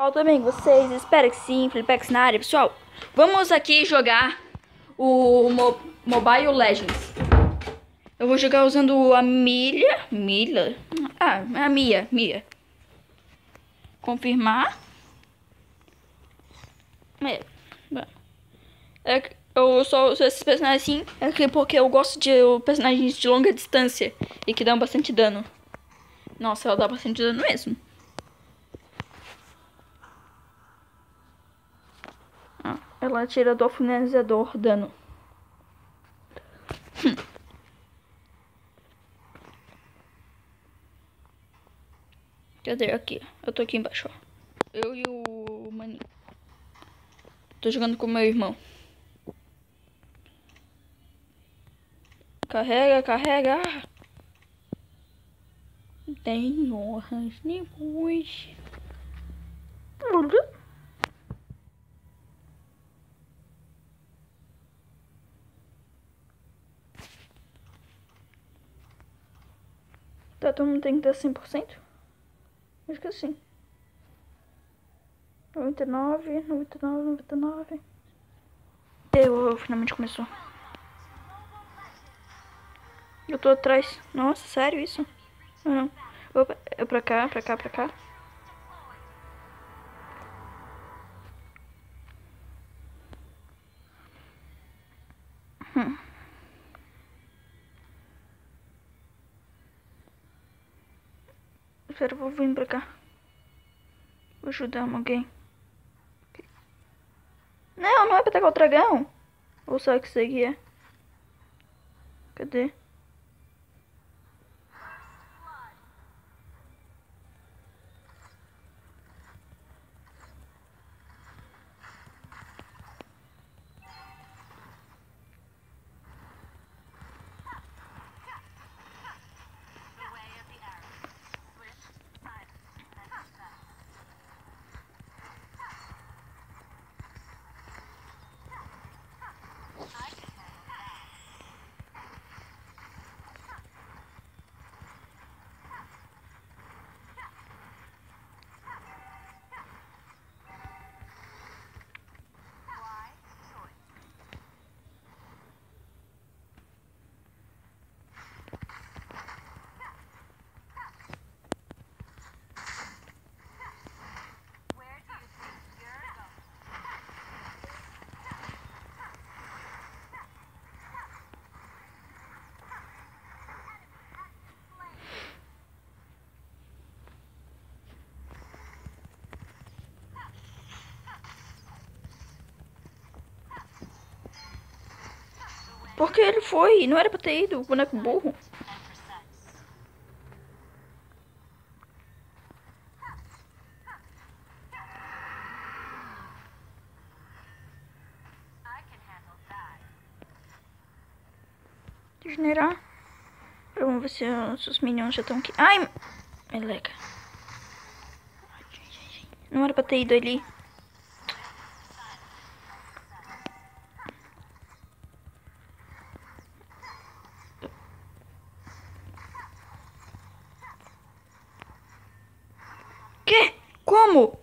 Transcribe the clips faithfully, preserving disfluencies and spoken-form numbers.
Tudo bem com vocês? Espero que sim, Felipex na área. Pessoal, vamos aqui jogar o Mo Mobile Legends. Eu vou jogar usando a Milha. Mila? Ah, a Mia. Mia. Confirmar. É. é eu só uso esses personagens assim é porque eu gosto de personagens de longa distância e que dão bastante dano. Nossa, ela dá bastante dano mesmo. Ah, ela tira do alfinetador dano. Hum. Cadê? Aqui. Eu tô aqui embaixo, ó. Eu e o maninho. Tô jogando com o meu irmão. Carrega, carrega. Tem honras depois. Tá, todo mundo tem que dar cem por cento? Acho que sim. noventa e nove, noventa e nove, noventa e nove. Eu, finalmente começou. Eu tô atrás. Nossa, sério isso? Não, não. Opa, é pra cá, pra cá, pra cá. Hum. Espera, eu vou vir pra cá. Vou ajudar alguém. Não, não é pra atacar o dragão. Ou só que isso aqui é? Cadê? Porque ele foi, não era pra ter ido, o boneco burro. Generar. Vamos ver se os, os minions já estão aqui. Ai, meleca. Não era pra ter ido ali. Que? Como?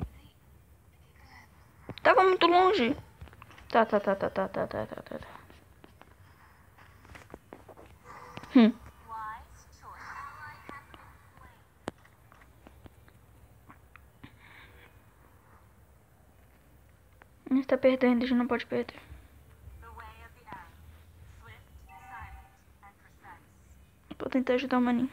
Tava muito longe. Tá, tá, tá, tá, tá, tá, tá, tá, tá. Hum. A gente tá perdendo, a gente não pode perder. Vou tentar ajudar o maninho.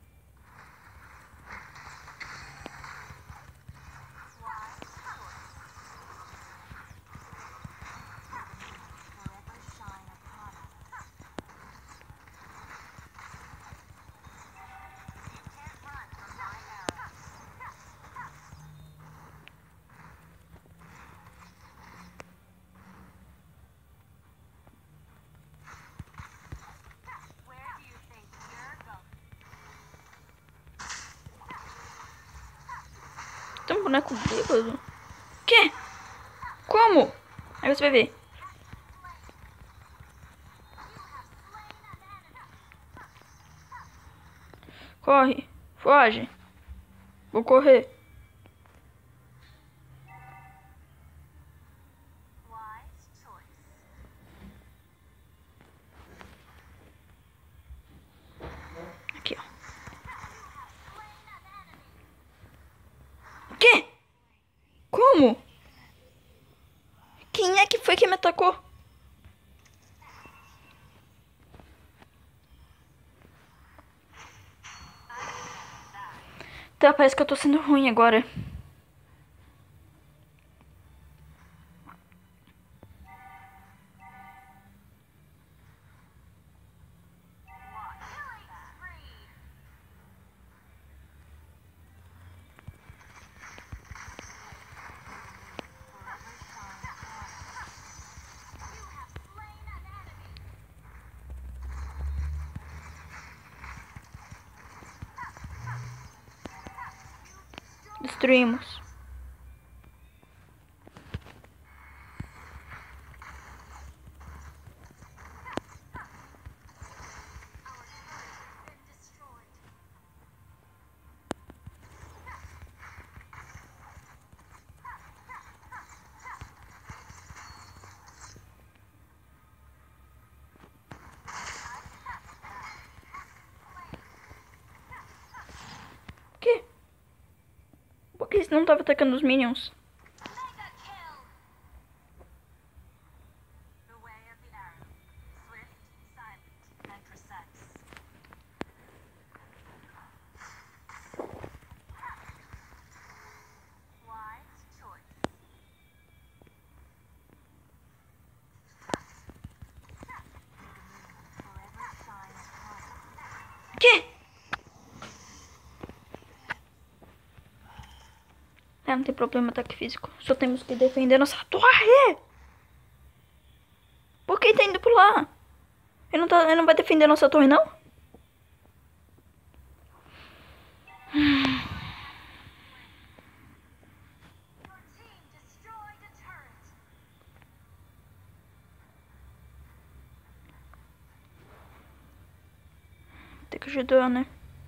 Tem um boneco bêbado? Que? Como? Aí você vai ver. Corre. Foge. Vou correr. atacou. Tá, parece que eu tô sendo ruim agora. Destruímos. Que? Por que isso não tava atacando os minions? Que? Ah, não tem problema, ataque físico. Só temos que defender nossa torre. Por que tá indo por lá? Ele não, tá, ele não vai defender nossa torre, não? Tem que ajudar, né?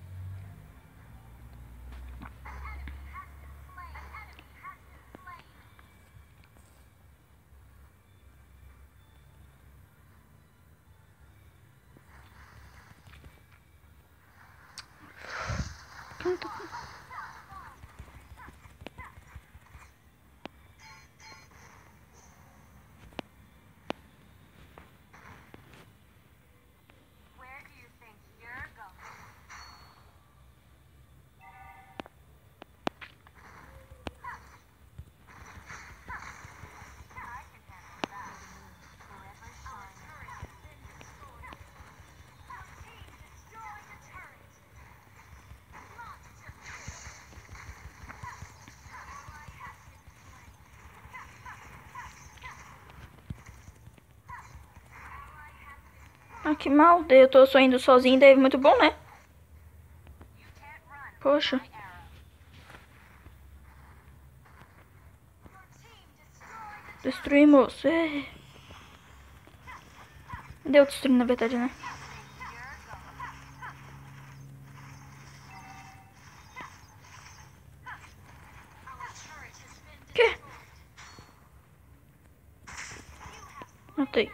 Ah, que mal. Daí eu tô só indo sozinho, daí é muito bom, né? Poxa. Destruímos. É. Deu destruir, na verdade, né? Que? Matei.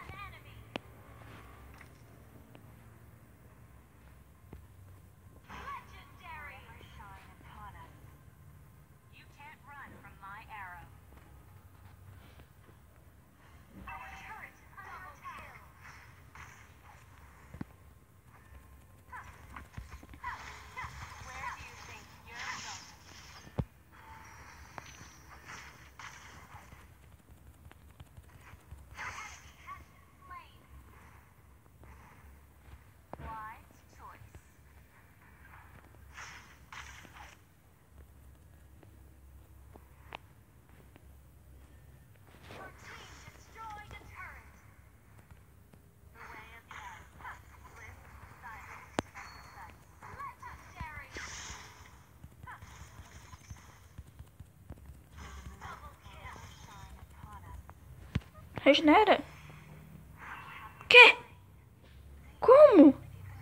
Regenera? Que? Como?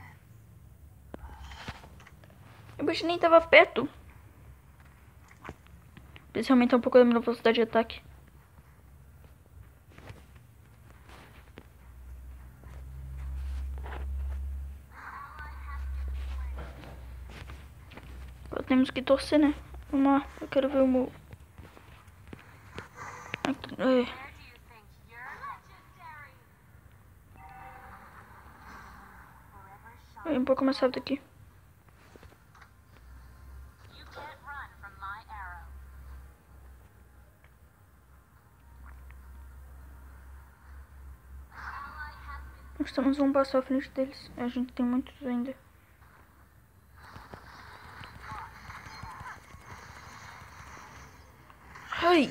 O bicho nem tava perto. Preciso aumentar um pouco da minha velocidade de ataque. Agora temos que torcer, né? Vamos lá, eu quero ver o meu... Aqui, é. É um pouco mais rápido aqui. Nós estamos um passo à frente deles. A gente tem muitos ainda. Ai!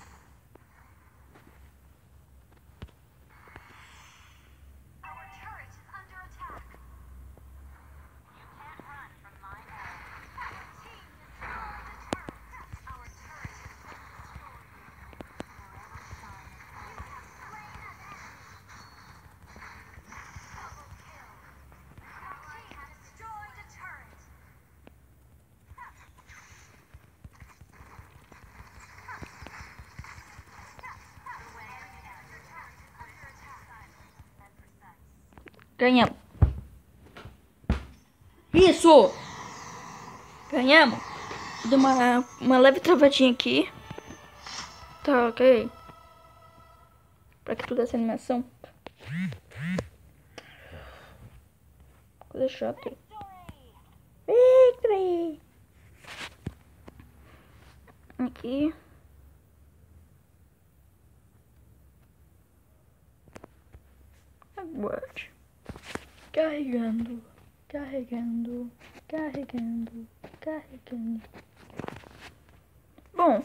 Ganhamos. Isso! Ganhamos. Deu uma, uma leve travadinha aqui. Tá, ok. Pra que toda essa animação? Coisa chata. Victory! Aqui. Aguarde. Carregando, carregando, carregando, carregando. Bom,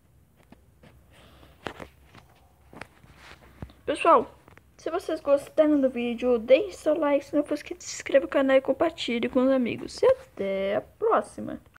pessoal, se vocês gostaram do vídeo, deixe seu like, se não for inscrito, se inscreva no canal e compartilhe com os amigos. E até a próxima.